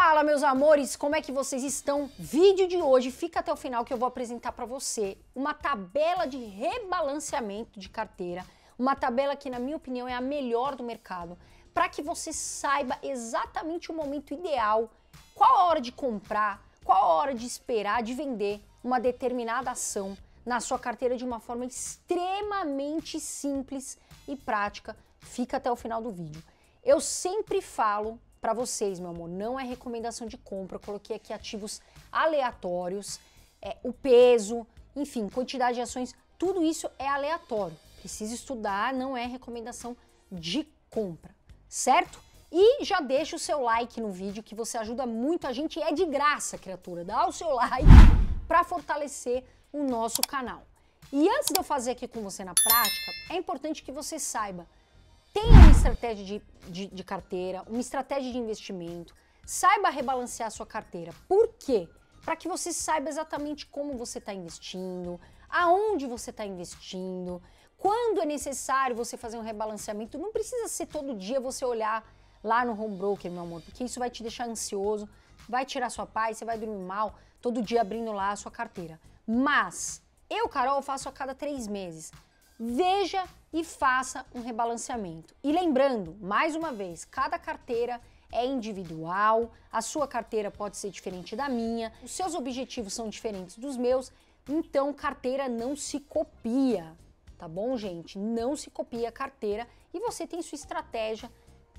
Fala, meus amores, como é que vocês estão? Vídeo de hoje, fica até o final que eu vou apresentar para você uma tabela de rebalanceamento de carteira, uma tabela que, na minha opinião, é a melhor do mercado, para que você saiba exatamente o momento ideal, qual a hora de comprar, qual a hora de esperar, de vender uma determinada ação na sua carteira de uma forma extremamente simples e prática. Fica até o final do vídeo. Eu sempre falo para vocês, meu amor, não é recomendação de compra, eu coloquei aqui ativos aleatórios, o peso, enfim, quantidade de ações, tudo isso é aleatório, precisa estudar, não é recomendação de compra, certo? E já deixa o seu like no vídeo que você ajuda muito a gente, é de graça, criatura, dá o seu like para fortalecer o nosso canal. E antes de eu fazer aqui com você na prática, é importante que você saiba, tenha uma estratégia de carteira, uma estratégia de investimento, saiba rebalancear a sua carteira. Por quê? Para que você saiba exatamente como você está investindo, aonde você está investindo, quando é necessário você fazer um rebalanceamento. Não precisa ser todo dia você olhar lá no home broker, meu amor, porque isso vai te deixar ansioso, vai tirar sua paz, você vai dormir mal, todo dia abrindo lá a sua carteira. Mas eu, Carol, faço a cada 3 meses. Veja e faça um rebalanceamento. E lembrando, mais uma vez, cada carteira é individual, a sua carteira pode ser diferente da minha, os seus objetivos são diferentes dos meus, então carteira não se copia, tá bom, gente? Não se copia a carteira e você tem sua estratégia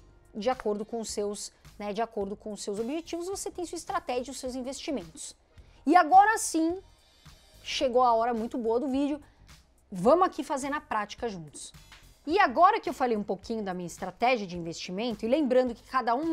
de acordo com os seus, de acordo com os seus objetivos, você tem sua estratégia, os seus investimentos. E agora sim, chegou a hora muito boa do vídeo. Vamos aqui fazer na prática juntos. E agora que eu falei um pouquinho da minha estratégia de investimento, e lembrando que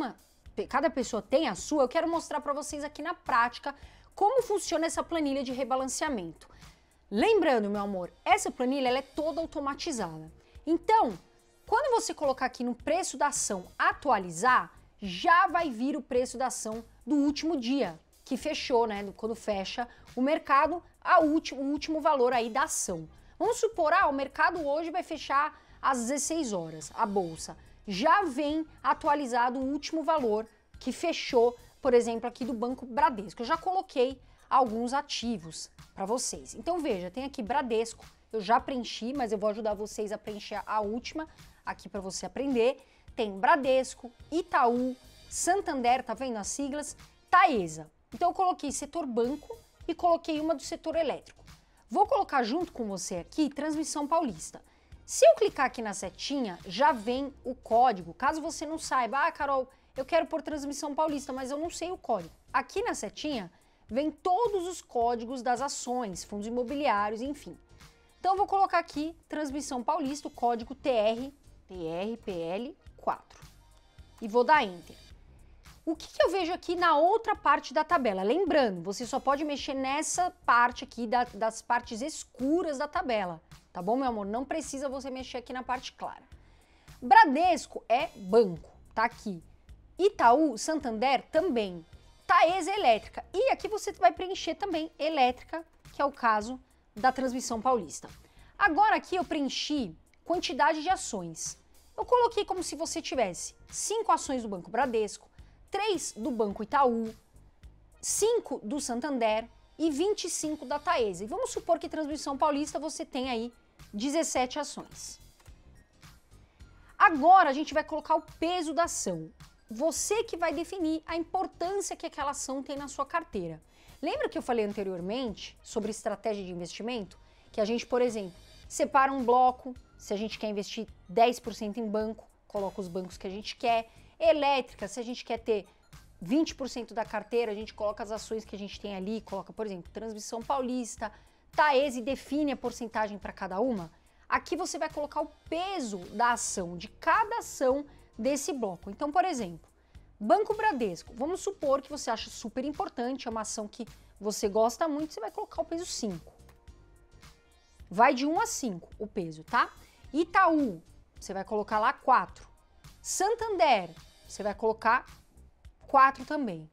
cada pessoa tem a sua, eu quero mostrar para vocês aqui na prática como funciona essa planilha de rebalanceamento. Lembrando, meu amor, essa planilha ela é toda automatizada. Então, quando você colocar aqui no preço da ação atualizar, já vai vir o preço da ação do último dia, que fechou, quando fecha o mercado, o último valor aí da ação. Vamos supor, o mercado hoje vai fechar às 16 horas, a bolsa. Já vem atualizado o último valor que fechou, por exemplo, aqui do Banco Bradesco. Eu já coloquei alguns ativos para vocês. Então veja, tem aqui Bradesco, eu já preenchi, mas eu vou ajudar vocês a preencher a última aqui para você aprender. Tem Bradesco, Itaú, Santander, tá vendo as siglas? Taesa. Então eu coloquei setor banco e coloquei uma do setor elétrico. Vou colocar junto com você aqui Transmissão Paulista. Se eu clicar aqui na setinha, já vem o código. Caso você não saiba, Carol, eu quero pôr Transmissão Paulista, mas eu não sei o código. Aqui na setinha, vem todos os códigos das ações, fundos imobiliários, enfim. Então eu vou colocar aqui Transmissão Paulista, o código TRPL4. E vou dar Enter. O que eu vejo aqui na outra parte da tabela? Lembrando, você só pode mexer nessa parte aqui das partes escuras da tabela, tá bom, meu amor? Não precisa você mexer aqui na parte clara. Bradesco é banco, tá aqui. Itaú, Santander também. Taesa elétrica. E aqui você vai preencher também elétrica, que é o caso da Transmissão Paulista. Agora aqui eu preenchi quantidade de ações. Eu coloquei como se você tivesse 5 ações do Banco Bradesco, 3 do Banco Itaú, 5 do Santander e 25 da Taesa. E vamos supor que Transmissão Paulista você tem aí 17 ações. Agora a gente vai colocar o peso da ação. Você que vai definir a importância que aquela ação tem na sua carteira. Lembra que eu falei anteriormente sobre estratégia de investimento? Que a gente, por exemplo, separa um bloco, se a gente quer investir 10% em banco, coloca os bancos que a gente quer. Elétrica, se a gente quer ter 20% da carteira, a gente coloca as ações que a gente tem ali, coloca, por exemplo, Transmissão Paulista, Taesa e define a porcentagem para cada uma. Aqui você vai colocar o peso da ação, de cada ação desse bloco. Então, por exemplo, Banco Bradesco, vamos supor que você acha super importante, é uma ação que você gosta muito, você vai colocar o peso 5. Vai de 1 a 5 o peso, tá? Itaú, você vai colocar lá 4. Santander, você vai colocar 4 também.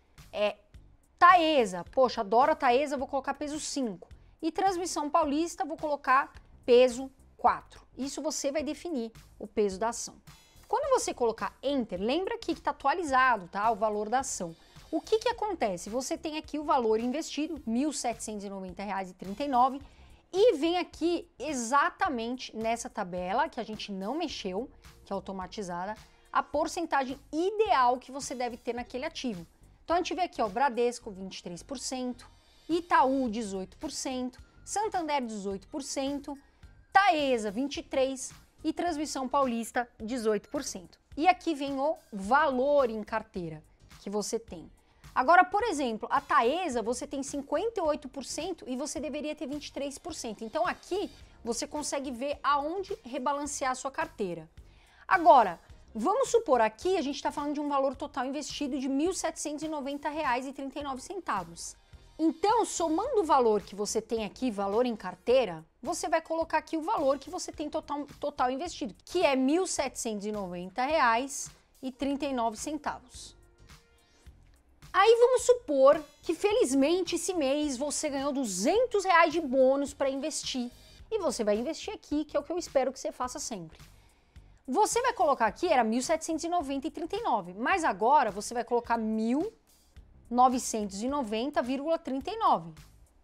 Taesa, poxa, adoro a Taesa, vou colocar peso 5. E Transmissão Paulista, vou colocar peso 4. Isso você vai definir o peso da ação. Quando você colocar Enter, lembra aqui que está atualizado, tá? O valor da ação. O que que acontece? Você tem aqui o valor investido, R$ 1.790,39, e vem aqui exatamente nessa tabela, que a gente não mexeu, que é automatizada, a porcentagem ideal que você deve ter naquele ativo. Então a gente vê aqui, ó, Bradesco 23%, Itaú 18%, Santander 18%, Taesa 23% e Transmissão Paulista 18%. E aqui vem o valor em carteira que você tem. Agora, por exemplo, a Taesa você tem 58% e você deveria ter 23%. Então aqui você consegue ver aonde rebalancear a sua carteira. Agora, vamos supor aqui a gente está falando de um valor total investido de R$ 1.790,39. Então, somando o valor que você tem aqui, valor em carteira, você vai colocar aqui o valor que você tem total investido, que é R$ 1.790,39. Aí vamos supor que felizmente esse mês você ganhou R$200 de bônus para investir. E você vai investir aqui, que é o que eu espero que você faça sempre. Você vai colocar aqui, era R$ 1.790,39, mas agora você vai colocar R$ 1.990,39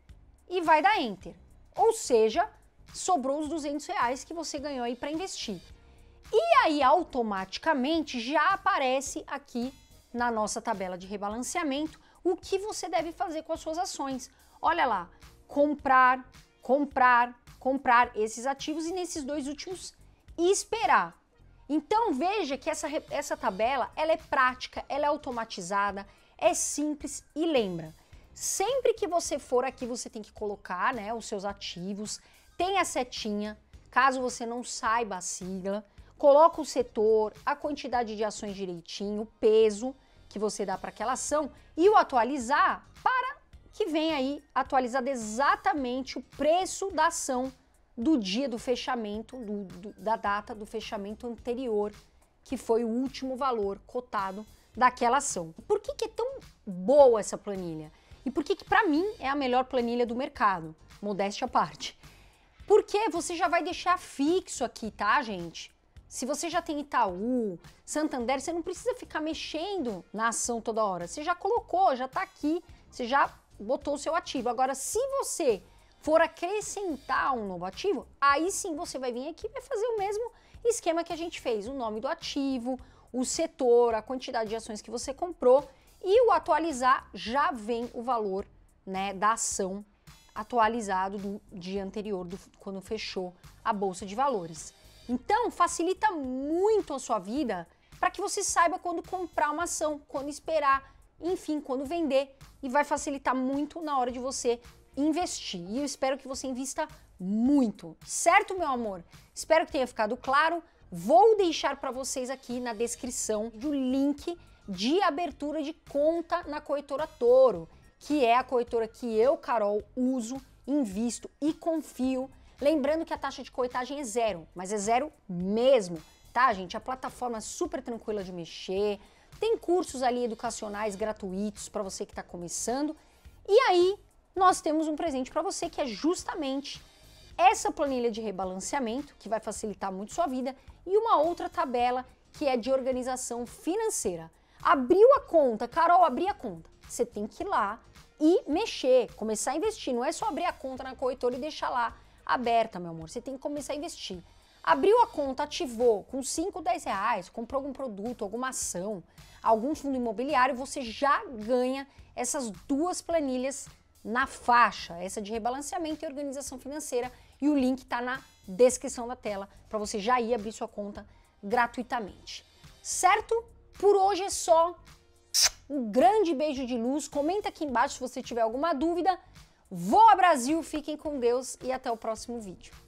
e vai dar Enter. Ou seja, sobrou os R$200 que você ganhou aí para investir. E aí automaticamente já aparece aqui na nossa tabela de rebalanceamento o que você deve fazer com as suas ações. Olha lá, comprar, comprar, comprar esses ativos e nesses dois últimos esperar. Então veja que essa tabela ela é prática, ela é automatizada, é simples e lembra, sempre que você for aqui você tem que colocar, né, os seus ativos, tem a setinha, caso você não saiba a sigla, coloca o setor, a quantidade de ações direitinho, o peso que você dá para aquela ação e o atualizar para que venha aí atualizado exatamente o preço da ação do dia do fechamento, da data do fechamento anterior, que foi o último valor cotado daquela ação. Por que é tão boa essa planilha? E por que para mim é a melhor planilha do mercado? Modéstia à parte. Porque você já vai deixar fixo aqui, tá, gente? Se você já tem Itaú, Santander, você não precisa ficar mexendo na ação toda hora. Você já colocou, já tá aqui, você já botou o seu ativo. Agora, se você for acrescentar um novo ativo, aí sim você vai vir aqui e vai fazer o mesmo esquema que a gente fez. O nome do ativo, o setor, a quantidade de ações que você comprou e o atualizar já vem o valor, né, da ação atualizado do dia anterior, quando fechou a Bolsa de Valores. Então, facilita muito a sua vida para que você saiba quando comprar uma ação, quando esperar, enfim, quando vender. E vai facilitar muito na hora de você investir. E eu espero que você invista muito, certo, meu amor? Espero que tenha ficado claro. Vou deixar para vocês aqui na descrição o link de abertura de conta na Corretora Toro, que é a corretora que eu, Carol, uso, invisto e confio. Lembrando que a taxa de corretagem é zero, mas é zero mesmo, tá, gente? A plataforma é super tranquila de mexer, tem cursos ali educacionais gratuitos para você que está começando. E aí, nós temos um presente para você que é justamente essa planilha de rebalanceamento, que vai facilitar muito sua vida, e uma outra tabela que é de organização financeira. Abriu a conta, Carol, abri a conta. Você tem que ir lá e mexer, começar a investir. Não é só abrir a conta na corretora e deixar lá aberta, meu amor. Você tem que começar a investir. Abriu a conta, ativou com 5, 10 reais, comprou algum produto, alguma ação, algum fundo imobiliário, você já ganha essas duas planilhas na faixa, essa de rebalanceamento e organização financeira, e o link está na descrição da tela para você já ir abrir sua conta gratuitamente. Certo? Por hoje é só. Um grande beijo de luz. Comenta aqui embaixo se você tiver alguma dúvida. Voa Brasil, fiquem com Deus e até o próximo vídeo.